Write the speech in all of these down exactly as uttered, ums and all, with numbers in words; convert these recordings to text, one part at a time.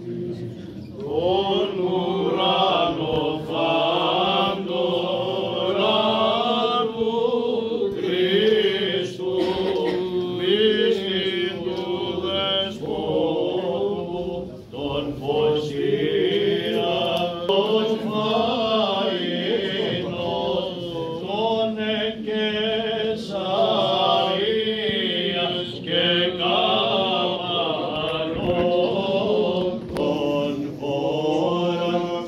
τον ουρανό φάντορα του Χριστού, μίστη του Δεσπότου, τον φωσίατος φαΐνος, τον εκκεσαρίας και καμαρών, τον όρος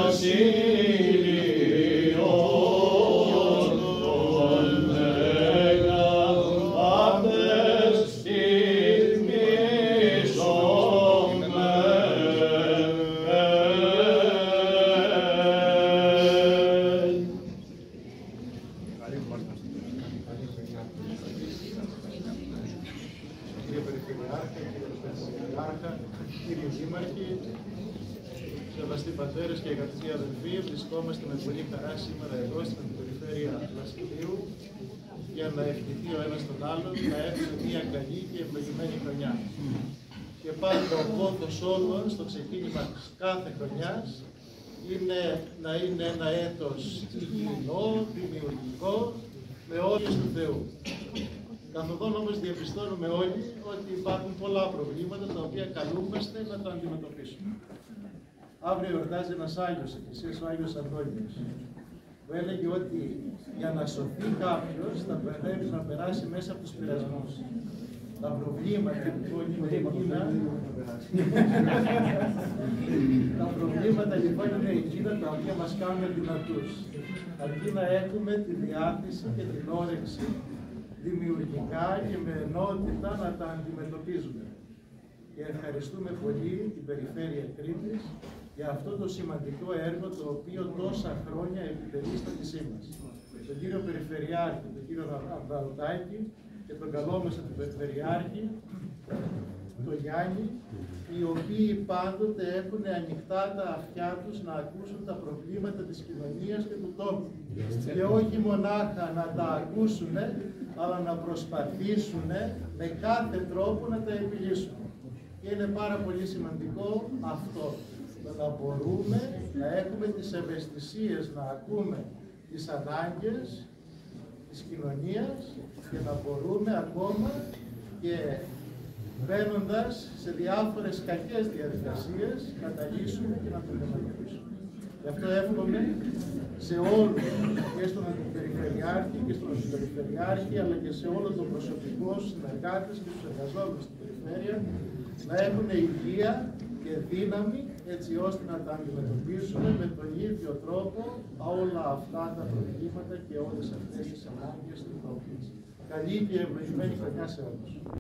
βασίλειων, τον μεγαπάντες τιμήσομε. Κύριε Περιφερειάρχα, κύριε Περιφερειάρχα, κύριοι Δήμαρχοι, σεβαστοί πατέρες και αγαπητοί αδελφοί, βρισκόμαστε με πολύ χαρά σήμερα εδώ στην Περιφέρεια Λασκελίου για να ευχηθεί ο ένας τον άλλον να έχουμε μια καλή και ευλογημένη χρονιά. Και πάντα ο πόθος όλων στο ξεκίνημα της κάθε χρονιάς είναι να είναι ένα έτος υγιεινό, δημιουργικό, με όρους του Θεού. Καθοδόν όμως διαπιστώνουμε όλοι ότι υπάρχουν πολλά προβλήματα τα οποία καλούμαστε να τα αντιμετωπίσουμε. Αύριο εορτάζει ένας Άγιος Εκκλησίας, ο Άγιος Αντώνιος, που έλεγε ότι για να σωθεί κάποιος θα πρέπει να περάσει μέσα από τους πειρασμούς. Τα προβλήματα λοιπόν είναι εκείνα, τα προβλήματα λοιπόν είναι εκείνα τα οποία μας κάνουν δυνατούς. Αρκεί να έχουμε τη διάθεση και την όρεξη δημιουργικά και με ενότητα να τα αντιμετωπίζουμε. Και ευχαριστούμε πολύ την Περιφέρεια Κρήτης για αυτό το σημαντικό έργο το οποίο τόσα χρόνια επιτελεί στα νησί μας. Τον κύριο Περιφερειάρχη, τον κύριο Αβραουτάκη και τον καλό μας τον Περιφερειάρχη, τον Γιάννη, οι οποίοι πάντοτε έχουν ανοιχτά τα αυτιά τους να ακούσουν τα προβλήματα της κοινωνίας και του τόπου. Και όχι μονάχα να τα ακούσουν, αλλά να προσπαθήσουν με κάθε τρόπο να τα επιλύσουν. Και είναι πάρα πολύ σημαντικό αυτό, να μπορούμε να έχουμε τις ευαισθησίες, να ακούμε τις ανάγκες της κοινωνίας και να μπορούμε ακόμα και μπαίνοντας σε διάφορες κακές διαδικασίες να τα λύσουμε και να το αντιμετωπίσουμε. Γι' αυτό εύχομαι σε όλους, και στον Αντιπεριφερειάρχη και στον Αντιπεριφερειάρχη, αλλά και σε όλο τον προσωπικό, στους συνεργάτες και στους εργαζόμενους στην Περιφέρεια, να έχουν υγεία και δύναμη, έτσι ώστε να τα αντιμετωπίσουμε με τον ίδιο τρόπο όλα αυτά τα προβλήματα και όλες αυτές τις ανάγκες του τόπου. Καλή και ευλογημένη χρονιά σε όλους.